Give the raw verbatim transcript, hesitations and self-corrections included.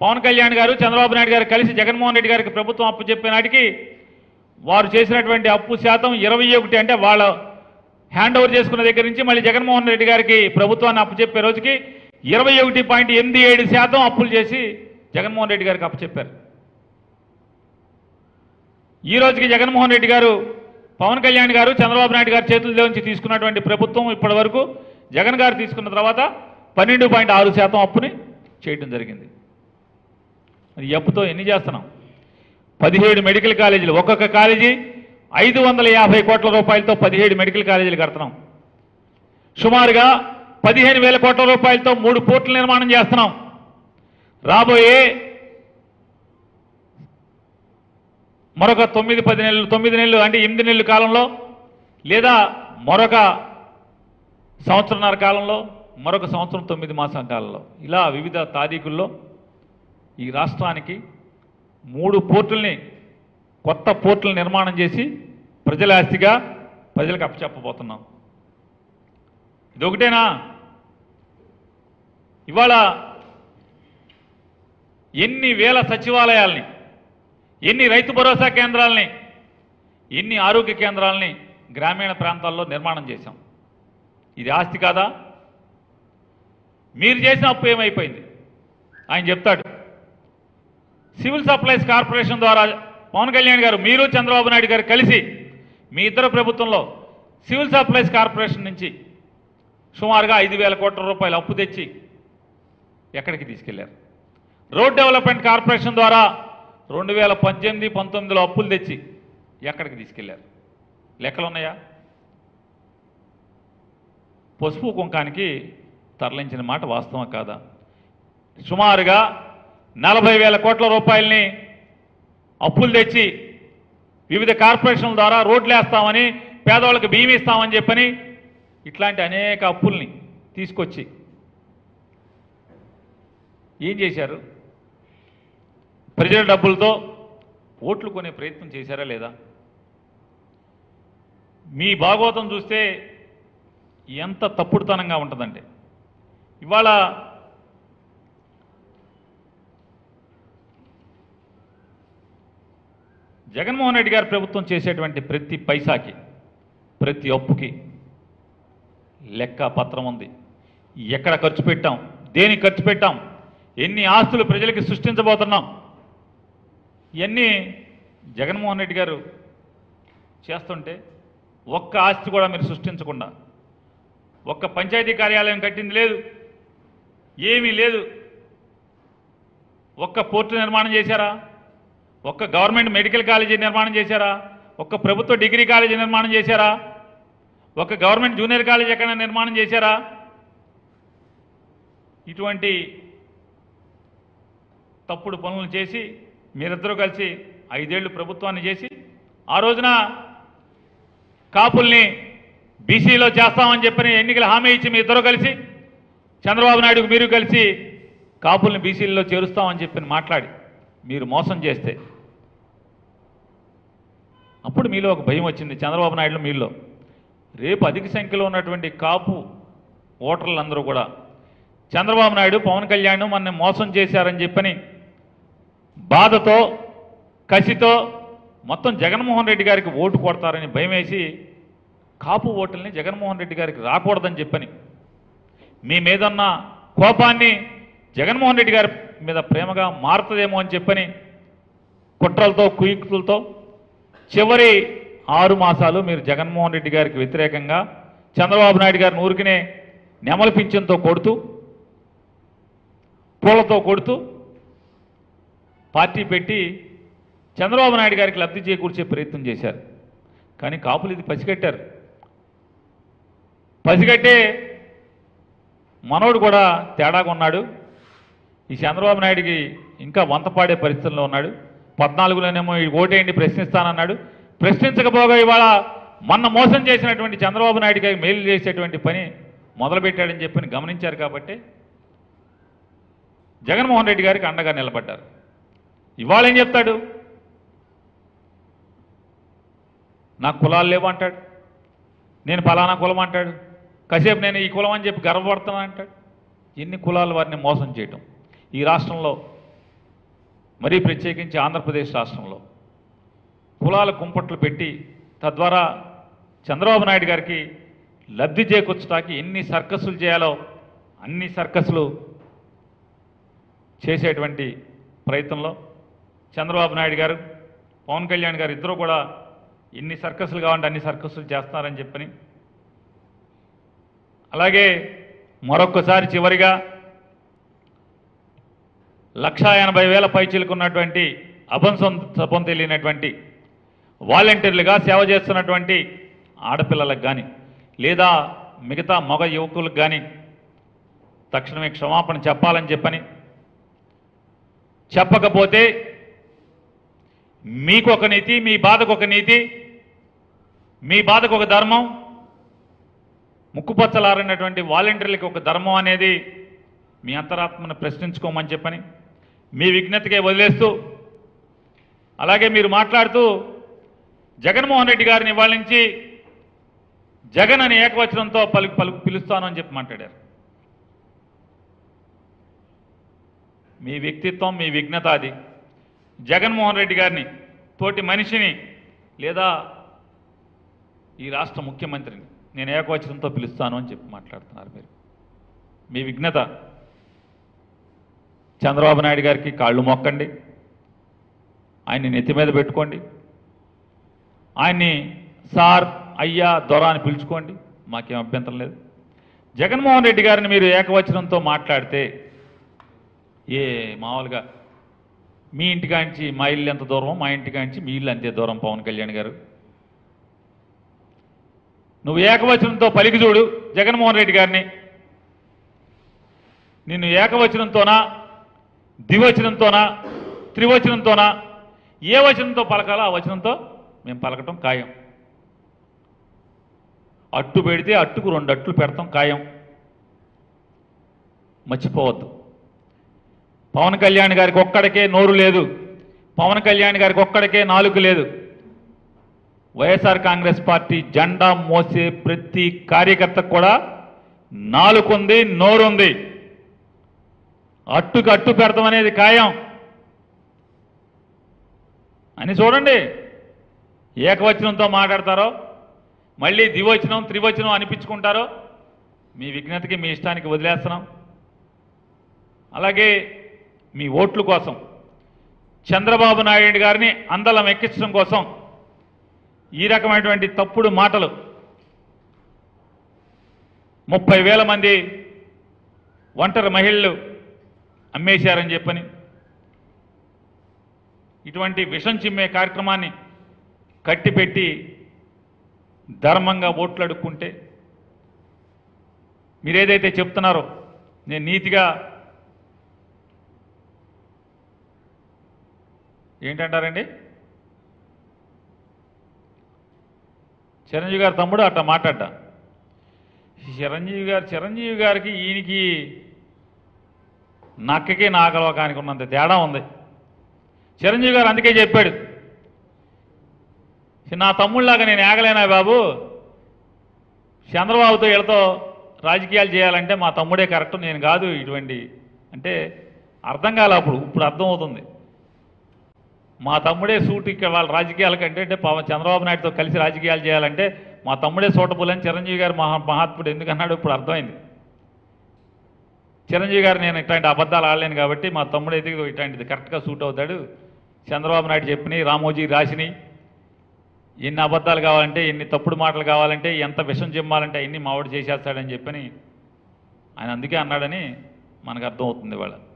పవన్ కళ్యాణ్ గారు చంద్రబాబు నాయుడు గారు కలిసి జగన్మోహన్ రెడ్డి గారికి ప్రభుత్వం అప్పు చెప్పే నాటికి వారు చేసినటువంటి అప్పు శాతం ఇరవై ఒకటి అంటే వాళ్ళ హ్యాండ్ ఓవర్ చేసుకున్న దగ్గర నుంచి మళ్ళీ జగన్మోహన్ రెడ్డి గారికి ప్రభుత్వాన్ని అప్పు చెప్పే రోజుకి ఇరవై ఒకటి పాయింట్ ఎనిమిది ఏడు శాతం అప్పులు చేసి జగన్మోహన్ రెడ్డి గారికి అప్పు చెప్పారు. ఈ రోజుకి జగన్మోహన్ రెడ్డి గారు పవన్ కళ్యాణ్ గారు చంద్రబాబు నాయుడు గారి చేతుల్లో నుంచి తీసుకున్నటువంటి ప్రభుత్వం ఇప్పటి వరకు జగన్ గారు తీసుకున్న తర్వాత పన్నెండు పాయింట్ ఆరు శాతం అప్పుని చేయడం జరిగింది. మరి ఈ అప్పుతో ఎన్ని చేస్తున్నాం? పదిహేడు మెడికల్ కాలేజీలు, ఒక్కొక్క కాలేజీ ఐదు వందల యాభై కోట్ల రూపాయలతో పదిహేడు మెడికల్ కాలేజీలు కడుతున్నాం. సుమారుగా పదిహేను వేల కోట్ల రూపాయలతో మూడు పోర్టుల నిర్మాణం చేస్తున్నాం. రాబోయే మరొక తొమ్మిది పది నెలలు తొమ్మిది నెలలు అంటే ఎనిమిది నెలల కాలంలో లేదా మరొక సంవత్సరంన్నర కాలంలో మరొక సంవత్సరం తొమ్మిది మాసాల కాలంలో ఇలా వివిధ తారీఖుల్లో ఈ రాష్ట్రానికి మూడు పోర్టుల్ని కొత్త పోర్టుల నిర్మాణం చేసి ప్రజల ఆస్తిగా ప్రజలకు అప్పచెప్పబోతున్నాం. ఇదొకటేనా? ఇవాళ ఎన్ని వేల సచివాలయాల్ని, ఎన్ని రైతు భరోసా కేంద్రాలని, ఎన్ని ఆరోగ్య కేంద్రాలని గ్రామీణ ప్రాంతాల్లో నిర్మాణం చేశాం. ఇది ఆస్తి కాదా? మీరు చేసిన అప్పు ఏమైపోయింది? ఆయన చెప్తాడు. సివిల్ సప్లైస్ కార్పొరేషన్ ద్వారా పవన్ కళ్యాణ్ గారు, మీరు చంద్రబాబు నాయుడు గారు కలిసి మీ ఇద్దరు ప్రభుత్వంలో సివిల్ సప్లైస్ కార్పొరేషన్ నుంచి సుమారుగా ఐదు వేల కోట్ల రూపాయలు అప్పు తెచ్చి ఎక్కడికి తీసుకెళ్లారు? రోడ్ డెవలప్మెంట్ కార్పొరేషన్ ద్వారా రెండు వేల పద్దెనిమిది పంతొమ్మిదిలో అప్పులు తెచ్చి ఎక్కడికి తీసుకెళ్లారు? లెక్కలు ఉన్నాయా? పసుపు కుంకానికి తరలించిన మాట వాస్తవం కాదా? సుమారుగా నలభై వేల కోట్ల రూపాయలని అప్పులు తెచ్చి వివిధ కార్పొరేషన్ల ద్వారా రోడ్లు వేస్తామని, పేదవాళ్ళకి బియ్యం ఇస్తామని చెప్పని ఇట్లాంటి అనేక అప్పుల్ని తీసుకొచ్చి ఏం చేశారు? ప్రజల డబ్బులతో ఓట్లు కొనే ప్రయత్నం చేశారా లేదా? మీ భాగవతం చూస్తే ఎంత తప్పుడుతనంగా ఉంటుందంటే, ఇవాళ జగన్మోహన్ రెడ్డి గారి ప్రభుత్వం చేసేటువంటి ప్రతి పైసాకి, ప్రతి అప్పుకి లెక్క పత్రం ఉంది. ఎక్కడ ఖర్చు పెట్టాం, దేనికి ఖర్చు పెట్టాం, ఎన్ని ఆస్తులు ప్రజలకి సృష్టించబోతున్నాం, ఇవన్నీ జగన్మోహన్ రెడ్డి గారు చేస్తుంటే ఒక్క ఆస్తి కూడా మీరు సృష్టించకుండా, ఒక్క పంచాయతీ కార్యాలయం కట్టింది లేదు, ఏమీ లేదు. ఒక్క పోర్టు నిర్మాణం చేశారా? ఒక్క గవర్నమెంట్ మెడికల్ కాలేజీ నిర్మాణం చేశారా? ఒక్క ప్రభుత్వ డిగ్రీ కాలేజీ నిర్మాణం చేశారా? ఒక్క గవర్నమెంట్ జూనియర్ కాలేజీ ఎక్కడైనా నిర్మాణం చేశారా? ఇటువంటి తప్పుడు పనులు చేసి మీరిద్దరూ కలిసి ఐదేళ్లు ప్రభుత్వాన్ని చేసి ఆ రోజున కాపుల్ని బీసీలో చేస్తామని చెప్పని ఎన్నికల హామీ ఇచ్చి మీ ఇద్దరు కలిసి చంద్రబాబు నాయుడుకు మీరు కలిసి కాపుల్ని బీసీలలో చేరుస్తామని చెప్పి మాట్లాడి మీరు మోసం చేస్తే అప్పుడు మీలో ఒక భయం వచ్చింది. చంద్రబాబు నాయుడు మీలో రేపు అధిక సంఖ్యలో ఉన్నటువంటి కాపు ఓటర్లందరూ కూడా చంద్రబాబు నాయుడు, పవన్ కళ్యాణ్ మన మోసం చేశారని చెప్పని బాధతో, కసితో మొత్తం జగన్మోహన్ రెడ్డి గారికి ఓటు కొడతారని భయం వేసి కాపు ఓటుల్ని జగన్మోహన్ రెడ్డి గారికి రాకూడదని చెప్పని మీ మీదన్న కోపాన్ని జగన్మోహన్ రెడ్డి గారి మీద ప్రేమగా మారుతుందేమో అని చెప్పని కుట్రలతో, కుయుక్తులతో చివరి ఆరు మాసాలు మీరు జగన్మోహన్ రెడ్డి గారికి వ్యతిరేకంగా చంద్రబాబు నాయుడు గారిని ఊరికినే నెమలి పింఛన్తో కొడుతూ, పూలతో కొడుతూ పార్టీ పెట్టి చంద్రబాబు నాయుడు గారికి లబ్ధి చేకూర్చే ప్రయత్నం చేశారు. కానీ కాపులు ఇది పసిగట్టారు. పసిగట్టే మనోడు కూడా తేడాగా ఉన్నాడు. ఈ చంద్రబాబు నాయుడికి ఇంకా వంతపాడే పరిస్థితుల్లో ఉన్నాడు. పద్నాలుగులోనేమో ఈ ఓటేయండి ప్రశ్నిస్తానన్నాడు. ప్రశ్నించకపోగా ఇవాళ మొన్న మోసం చేసినటువంటి చంద్రబాబు నాయుడు గారికి మేలు చేసేటువంటి పని మొదలుపెట్టాడని చెప్పని గమనించారు. కాబట్టి జగన్మోహన్ రెడ్డి గారికి అండగా నిలబడ్డారు. ఇవాళ ఏం చెప్తాడు? నాకు కులాలు లేవు అంటాడు, నేను ఫలానా కులం అంటాడు, కాసేపు నేను ఈ కులం అని చెప్పి గర్వపడుతున్నా అంటాడు. ఎన్ని కులాలు వారిని మోసం చేయటం. ఈ రాష్ట్రంలో మరీ ప్రత్యేకించి ఆంధ్రప్రదేశ్ రాష్ట్రంలో కులాల కుంపట్లు పెట్టి తద్వారా చంద్రబాబు నాయుడు గారికి లబ్ధి చేకూర్చడానికి ఎన్ని సర్కస్సులు చేయాలో అన్ని సర్కస్సులు చేసేటువంటి ప్రయత్నంలో చంద్రబాబు నాయుడు గారు పవన్ కళ్యాణ్ గారు ఇద్దరు కూడా ఎన్ని సర్కస్సులు కావాలంటే అన్ని సర్కస్సులు చేస్తున్నారని చెప్పని, అలాగే మరొక్కసారి చివరిగా లక్షా ఎనభై వేల పైచీలకున్నటువంటి అభంసం సపం తెలియనటువంటి వాలంటీర్లుగా సేవ చేస్తున్నటువంటి ఆడపిల్లలకు కానీ లేదా మిగతా మగ యువకులకు కానీ తక్షణమే క్షమాపణ చెప్పాలని చెప్పని, చెప్పకపోతే మీకు ఒక నీతి, మీ బాధకు ఒక నీతి, మీ బాధకు ఒక ధర్మం, ముక్కుపచ్చలారినటువంటి వాలంటీర్లకి ఒక ధర్మం అనేది మీ అంతరాత్మను ప్రశ్నించుకోమని చెప్పని మీ విజ్ఞతకే వదిలేస్తూ, అలాగే మీరు మాట్లాడుతూ జగన్మోహన్ రెడ్డి గారిని ఇవాళ నుంచి జగన్ అని ఏకవచనంతో పలుకు పలుకు పిలుస్తాను అని చెప్పి మాట్లాడారు. మీ వ్యక్తిత్వం, మీ విఘ్నత అది. జగన్మోహన్ రెడ్డి గారిని తోటి మనిషిని లేదా ఈ రాష్ట్ర ముఖ్యమంత్రిని నేను ఏకవచనంతో పిలుస్తాను అని చెప్పి మాట్లాడుతున్నారు. మీరు మీ విఘ్నత. చంద్రబాబు నాయుడు గారికి కాళ్ళు మొక్కండి, ఆయన్ని నెత్తి మీద పెట్టుకోండి, ఆయన్ని సార్, అయ్యా, దొర అని పిలుచుకోండి, మాకేం అభ్యంతరం లేదు. జగన్మోహన్ రెడ్డి గారిని మీరు ఏకవచనంతో మాట్లాడితే ఏ మామూలుగా మీ ఇంటికాంచి మా ఇల్లు ఎంత దూరం, మా ఇంటికాంచి మీ ఇల్లు అంతే దూరం. పవన్ కళ్యాణ్ గారు, నువ్వు ఏకవచనంతో పలికి చూడు జగన్మోహన్ రెడ్డి గారిని. నిన్ను ఏకవచనంతోనా, ద్వివచనంతోనా, త్రివచనంతోనా, ఏ వచనంతో పలకాలో ఆ వచనంతో మేము పలకటం ఖాయం. అట్టు పెడితే అట్టుకు రెండు అట్లు పెడతాం ఖాయం. మర్చిపోవద్దు. పవన్ కళ్యాణ్ గారికి ఒక్కడికే నోరు లేదు, పవన్ కళ్యాణ్ గారికి ఒక్కడికే నాలుగు లేదు. వైఎస్ఆర్ కాంగ్రెస్ పార్టీ జెండా మోసే ప్రతి కార్యకర్తకు కూడా నాలుగుంది, నోరుంది. అట్టుకు అట్టు పెడతాం అనేది ఖాయం అని చూడండి. ఏకవచనంతో మాట్లాడతారో మళ్ళీ ద్వివచనం, త్రివచనం అనిపించుకుంటారో మీ విజ్ఞతకి, మీ ఇష్టానికి వదిలేస్తున్నాం. అలాగే మీ ఓట్ల కోసం చంద్రబాబు నాయుడు గారిని అందలం ఎక్కించడం కోసం ఈ రకమైనటువంటి తప్పుడు మాటలు ముప్పై వేల మంది ఒంటరి మహిళలు అమ్మేశారని చెప్పని ఇటువంటి విషం చిమ్మే కార్యక్రమాన్ని కట్టిపెట్టి ధర్మంగా ఓట్లు అడుక్కుంటే మీరేదైతే చెప్తున్నారో నేను నీతిగా ఏంటంటారండి, చిరంజీవి గారి తమ్ముడు అట్లా మాట్లాడ్డా. చిరంజీవి గారు చిరంజీవి గారికి ఈయనకి నక్కకి నాగలోకానికి ఉన్నంత తేడా ఉంది. చిరంజీవి గారు అందుకే చెప్పాడు, నా తమ్ముళ్ళలాగా నేను ఏగలేనా బాబు, చంద్రబాబుతో వీళ్ళతో రాజకీయాలు చేయాలంటే మా తమ్ముడే కరెక్ట్, నేను కాదు ఇటువంటి అంటే అర్థం కాలే. అప్పుడు ఇప్పుడు అర్థమవుతుంది. మా తమ్ముడే సూట్ ఇక్కడ వాళ్ళ రాజకీయాల కంటే అంటే పవన్ చంద్రబాబు నాయుడుతో కలిసి రాజకీయాలు చేయాలంటే మా తమ్ముడే సూటబుల్ అని చిరంజీవి గారు మహా మహాత్ముడు ఎందుకన్నాడు ఇప్పుడు అర్థమైంది. చిరంజీవి గారు నేను ఇట్లాంటి అబద్ధాలు ఆడలేను కాబట్టి మా తమ్ముడు అయితే ఇట్లాంటిది కరెక్ట్గా సూట్ అవుతాడు. చంద్రబాబు నాయుడు చెప్పినాయి, రామోజీ రాసినాయి, ఎన్ని అబద్ధాలు కావాలంటే, ఎన్ని తప్పుడు మాటలు కావాలంటే, ఎంత విషం చిమ్మాలంటే అన్ని మావాడు చేసేస్తాడని చెప్పని ఆయన అందుకే అన్నాడని మనకు అర్థమవుతుంది ఇవాళ.